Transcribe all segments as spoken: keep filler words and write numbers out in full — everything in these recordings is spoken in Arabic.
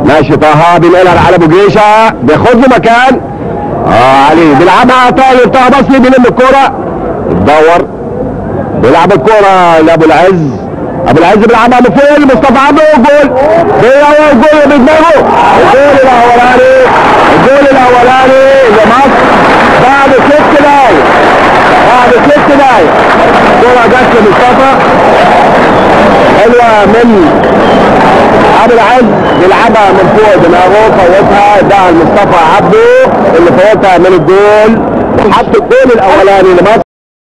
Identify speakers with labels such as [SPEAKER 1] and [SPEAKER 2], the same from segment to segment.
[SPEAKER 1] ماشي طه بينقلها على ابو جريشه، بياخد له مكان. اه علي بيلعبها طاير، طه بصري بيلم الكوره، بتدور بيلعب الكوره لابو العز، ابو العز بيلعبها من فوق مصطفى عبده، جول جول جول بدماغه، الجول الاولاني، الجول الاولاني لمصر بعد ست دقايق، بعد ست دقايق الكوره جت لمصطفى حلوه من ابو العز، بيلعبها من فوق دماغه، فوتها اداها لمصطفى عبده اللي فوتها من الجول، وحط الجول الاولاني لمصر.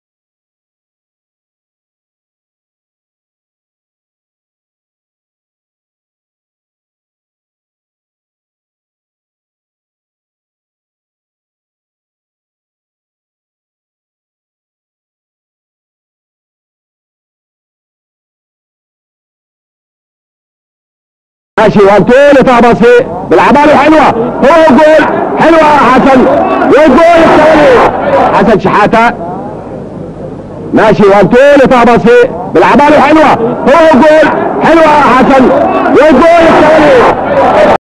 [SPEAKER 1] ماشي وانتوني طه بصري بيلعبها له حلوه، هو جول حلوه حسن، والجول الثاني حسن شحاته. ماشي وانتوني طه بصري بيلعبها له حلوه، هو جول حلوه حسن، والجول الثاني